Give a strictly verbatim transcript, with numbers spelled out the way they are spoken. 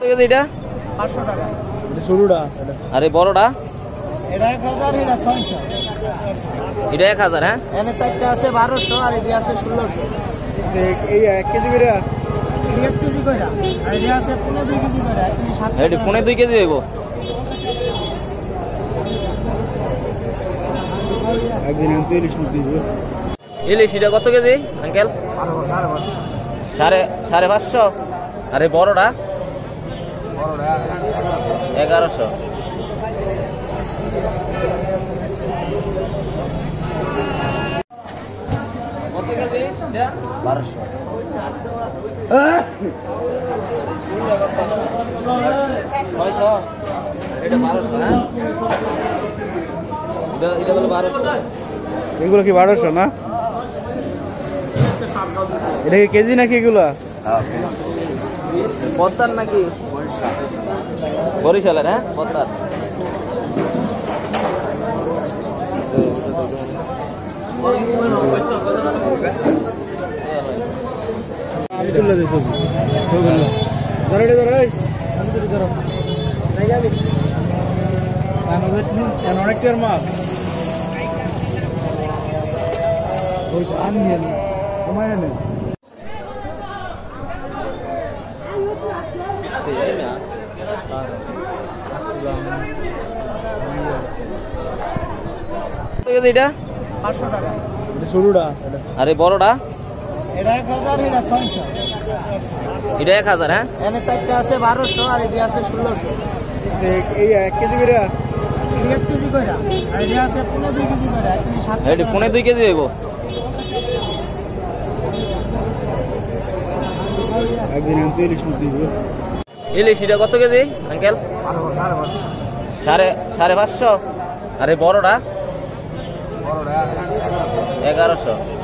KG এটা? পাঁচশো টাকা। শুরুটা আর এই বড়টা? এটা এক হাজার, এটা ছয়শো। এটা এক হাজার। হ্যাঁ, এনে চারটা আছে বারোশো আর এটি আছে ষোলোশো। এই এক কেজি করে? এটি এক কেজি করে, আর এটি আছে পনেরো দুই কেজি করে। এক কেজি সাতশো। এটি পনেরো দুই কেজি হইব। একদিন আমি ইলিশ দিব। ইলিশ এটা কত কেজি আঙ্কেল? সাড়ে সাড়ে পাঁচশো। আর এই বড়টা? এগারোশো। কত কেজি? বারোশো। ছয়শো। এটা বারোশো। হ্যাঁ, এটা বলে বারোশো। এগুলো কি বারোশো না? এটা কি কেজি নাকি এগুলো? পদ্মার নাকি? বরিশালের। হ্যাঁ, পদ্মার। অনেকটার মাছ ওই আনিয়ে কমায় নেন। এটা পাঁচশো টাকা। শুরুটা আর এই বড়টা? এটা এক হাজার, এটা ছয়শো। এটা এক হাজার। হ্যাঁ, এনে চারটা আছে বারোশো আর এটি আছে ষোলোশো। এই এক কেজি করে? এটি এক কেজি করে, আর এটি আছে পনেরো দুই কেজি করে। এক কেজি সাতশো। এটি পনেরো দুই কেজি হইব। একদিন আমি ইলিশ দিব। ইলিশ এটা কত কেজি আঙ্কেল? সাড়ে সাড়ে পাঁচশো। আর এই বড়টা? এগারোশো।